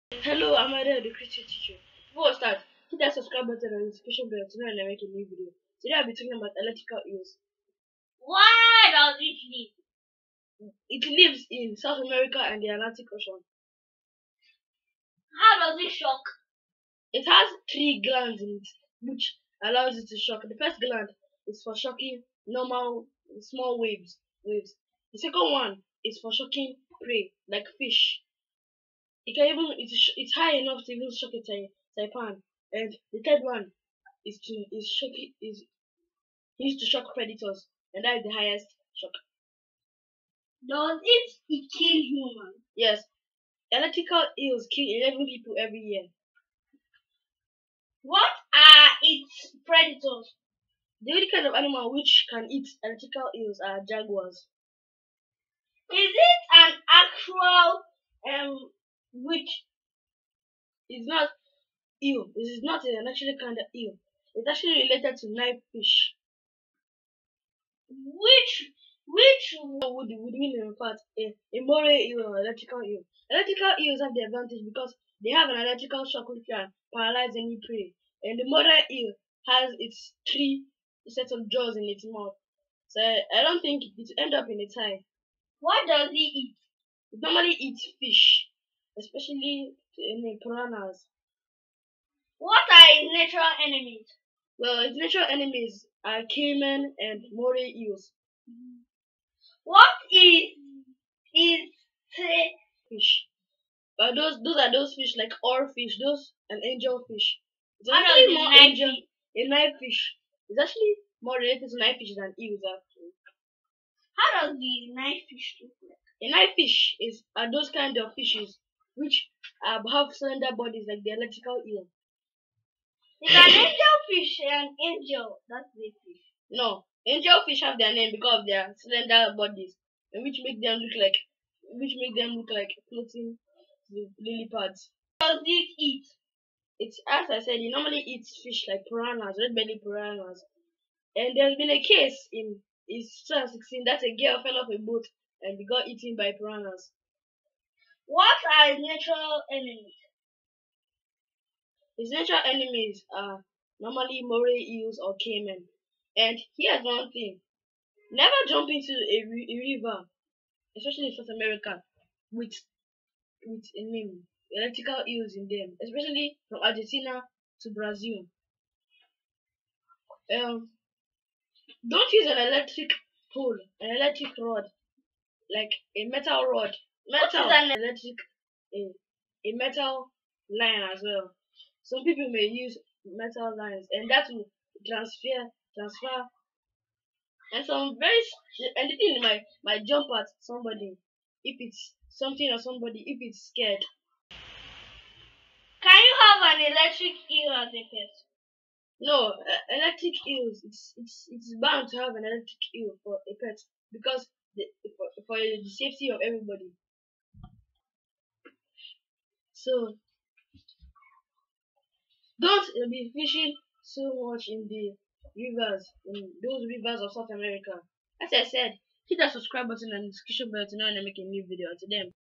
Hello, I'm Ada, the Christian teacher. Before we start, hit that subscribe button and notification bell to know when I make a new video. Today I'll be talking about electrical eels. Where does it live? It lives in South America and the Atlantic Ocean. How does it shock? It has three glands in it, which allows it to shock. The first gland is for shocking normal small waves. The second one is for shocking prey, like fish. It's high enough to even shock a taipan. And the third one is used to shock predators, and that is the highest shock. Does it kill humans? Yes, electrical eels kill 11 people every year. What are its predators? The only kind of animal which can eat electrical eels are jaguars. Is it an actual witch? It's not eel. This is not an actually kind of eel. It's actually related to knife fish. Which Would mean in fact a moray eel or electrical eel. Electrical eels have the advantage because they have an electrical shock which can paralyze any prey. And the moray eel has its three sets of jaws in its mouth. So I don't think it will end up in its eye. What does it eat? It normally eats fish, especially piranhas. What are its natural enemies? Well, its natural enemies are caiman and moray eels. What is Fish. Those are those fish like oarfish, those and angel fish. It's How does actually the more knife angel eat? a knife fish. It's actually more related to knife fish than eels actually. How does the knife fish look like? A knife fish are those kind of fishes which have slender bodies like the electrical eel. Is an angel fish an angel? That's the fish. No, angel fish have their name because of their slender bodies, and which make them look like floating lily pads. Does it eat? It's as I said, it normally eats fish like piranhas, red belly piranhas. And there's been a case in 2016 that a girl fell off a boat and got eaten by piranhas. What are its natural enemies? His natural enemies are normally moray eels or caiman. And here's one thing: never jump into a river, especially in South America, with a name electrical eels in them, especially from Argentina to Brazil. Um, don't use an electric pole, an electric rod, like a metal rod, What is metal an electric, a, a metal line as well. Some people may use metal lines, and that will transfer, and and the thing might jump at somebody if it's something or somebody if it's scared. Can you have an electric eel as a pet? No, electric eels. It's bound to have an electric eel for a pet because for the safety of everybody. So don't be fishing so much in the rivers, in those rivers of South America. As I said, hit that subscribe button and notification bell to know when I make a new video. To them.